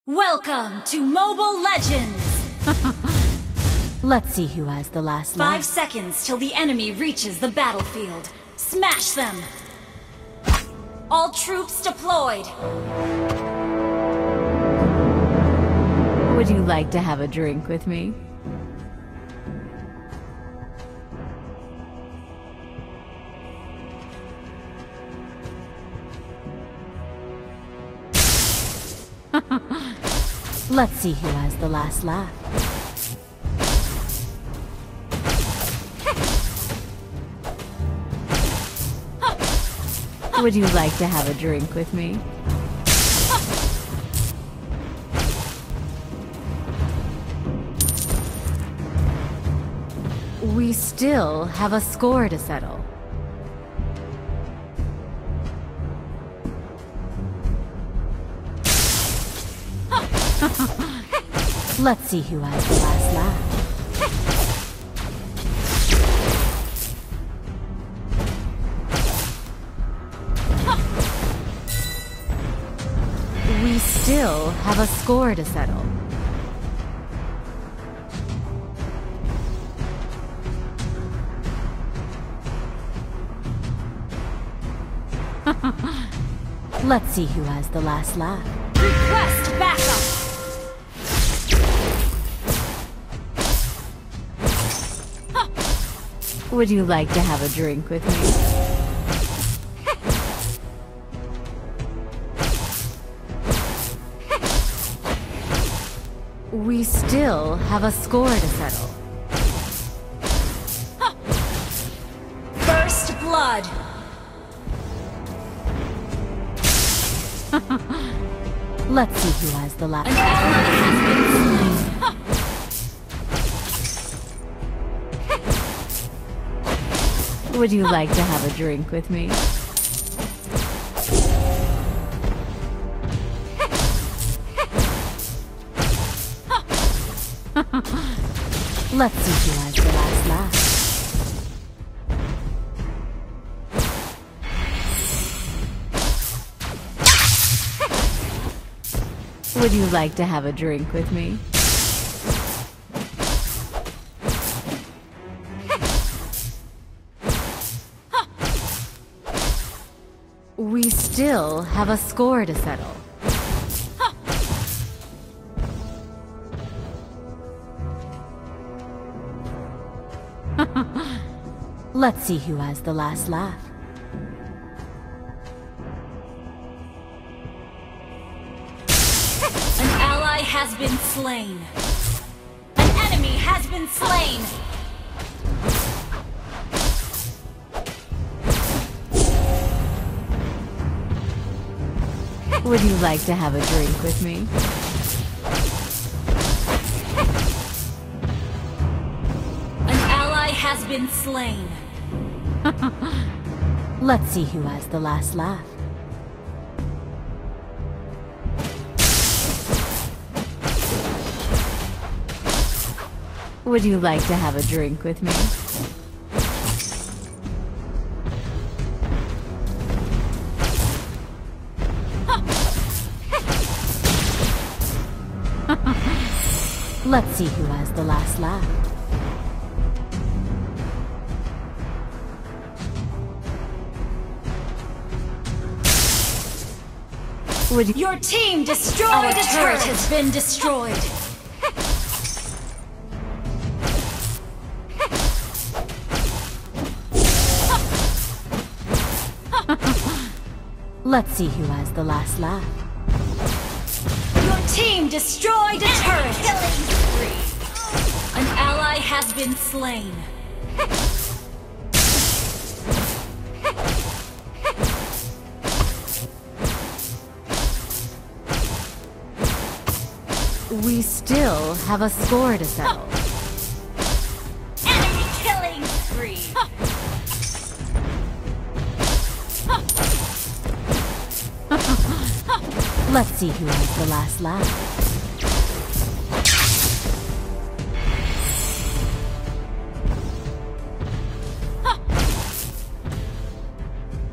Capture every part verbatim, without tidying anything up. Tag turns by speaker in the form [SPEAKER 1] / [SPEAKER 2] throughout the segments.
[SPEAKER 1] Welcome to Mobile Legends!
[SPEAKER 2] Let's see who has the last laugh.
[SPEAKER 1] Five seconds till the enemy reaches the battlefield. Smash them! All troops deployed!
[SPEAKER 2] Would you like to have a drink with me? Let's see who has the last laugh. Would you like to have a drink with me? We still have a score to settle. Let's see who has the last laugh. We still have a score to settle. Let's see who has the last laugh.
[SPEAKER 1] Request backup!
[SPEAKER 2] Would you like to have a drink with me? We still have a score to settle.
[SPEAKER 1] First blood!
[SPEAKER 2] Let's see who has the last.
[SPEAKER 1] An ally has been slain.
[SPEAKER 2] Would you like to have a drink with me? Let's see who has the last laugh. Would you like to have a drink with me? We still have a score to settle. Let's see who has the last laugh.
[SPEAKER 1] An ally has been slain. An enemy has been slain.
[SPEAKER 2] Would you like to have a drink with me?
[SPEAKER 1] An ally has been slain.
[SPEAKER 2] Let's see who has the last laugh. Would you like to have a drink with me? Let's see who has the last laugh. Would you...
[SPEAKER 1] Your team destroyed Our a turret. turret has been destroyed.
[SPEAKER 2] Let's see who has the last laugh.
[SPEAKER 1] Your team destroyed a turret. Killing spree. An ally has been slain.
[SPEAKER 2] We still have a score to settle.
[SPEAKER 1] Enemy killing spree.
[SPEAKER 2] Let's see who has the last laugh.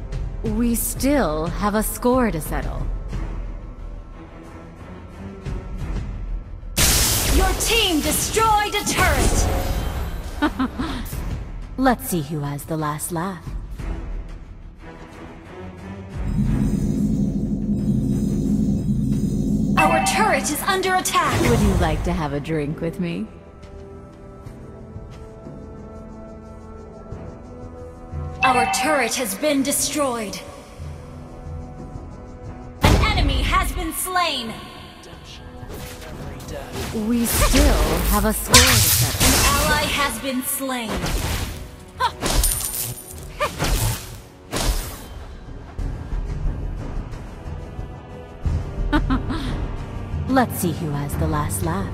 [SPEAKER 2] We still have a score to settle.
[SPEAKER 1] team destroyed a turret!
[SPEAKER 2] Let's see who has the last laugh.
[SPEAKER 1] Our turret is under attack!
[SPEAKER 2] Would you like to have a drink with me?
[SPEAKER 1] Our turret has been destroyed. An enemy has been slain.
[SPEAKER 2] We still have a score to settle.
[SPEAKER 1] An ally has been slain.
[SPEAKER 2] Let's see who has the last laugh.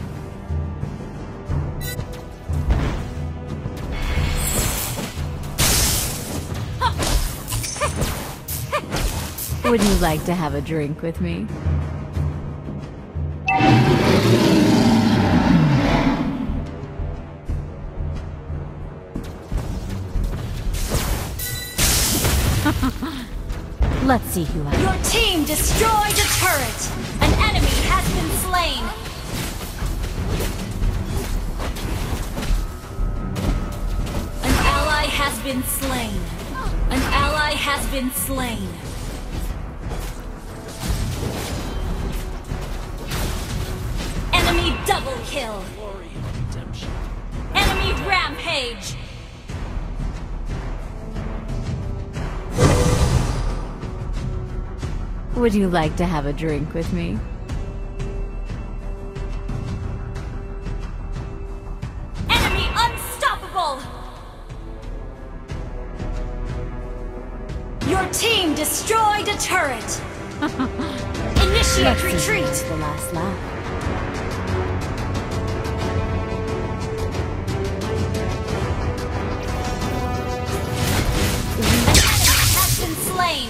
[SPEAKER 2] Would you like to have a drink with me? Let's see who has...
[SPEAKER 1] Your team destroyed a turret! An enemy has been slain! An ally has been slain. An ally has been slain. Enemy double kill! Enemy rampage!
[SPEAKER 2] Would you like to have a drink with me?
[SPEAKER 1] Enemy unstoppable! Your team destroyed a turret! Initiate
[SPEAKER 2] Let's see who
[SPEAKER 1] retreat!
[SPEAKER 2] has the last laugh.
[SPEAKER 1] An enemy has been slain!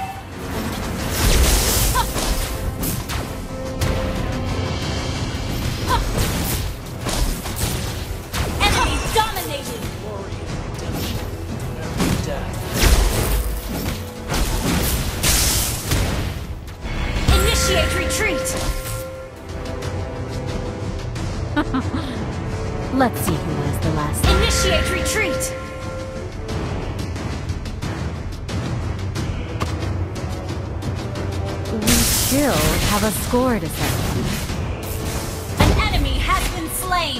[SPEAKER 1] Enemy dominated! Initiate retreat!
[SPEAKER 2] Let's see who has the last laugh.
[SPEAKER 1] Initiate retreat!
[SPEAKER 2] We still have a score to settle.
[SPEAKER 1] An enemy has been slain!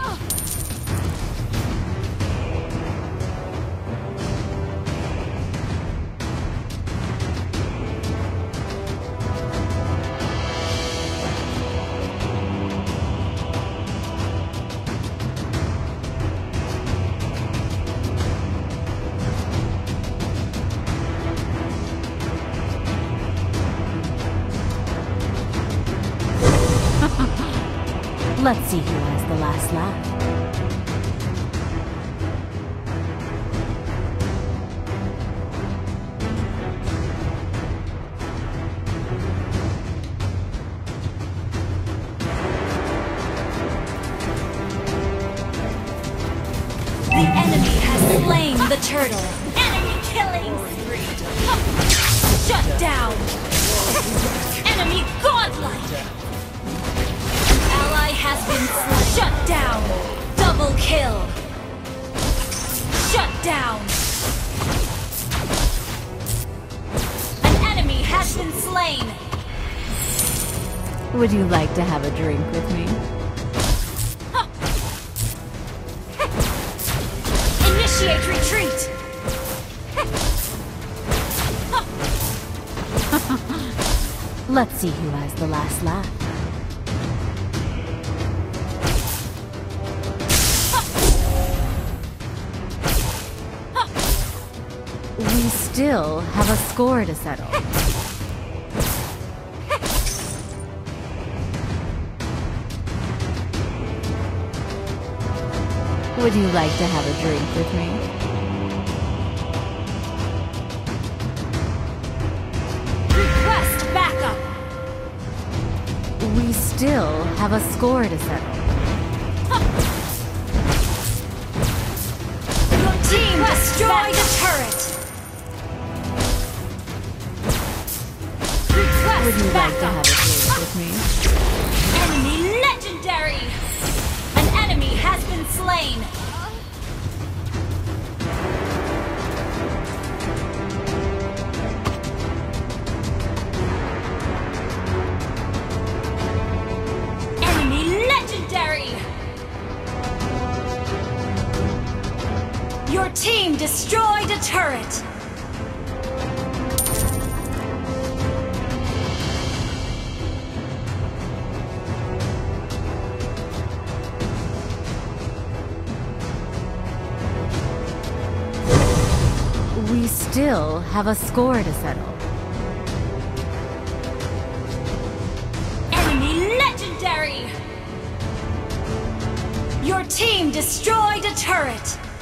[SPEAKER 2] Let's see who has the last laugh.
[SPEAKER 1] The enemy has slain the turtle! Enemy killing spree! Shut down! Enemy godlike! An ally has been slain! Shut down! Double kill! Shut down! An enemy has been slain!
[SPEAKER 2] Would you like to have a drink with me?
[SPEAKER 1] Initiate retreat!
[SPEAKER 2] Let's see who has the last laugh. We still have a score to settle. Would you like to have a drink with me?
[SPEAKER 1] Request backup!
[SPEAKER 2] We still have a score to settle.
[SPEAKER 1] Your team destroyed a turret! Request
[SPEAKER 2] Would you like to
[SPEAKER 1] backup!
[SPEAKER 2] have a drink with me?
[SPEAKER 1] Enemy legendary! slain. Enemy legendary. Your team destroyed a turret.
[SPEAKER 2] We still have a score to settle.
[SPEAKER 1] Enemy legendary. Your team destroyed a turret.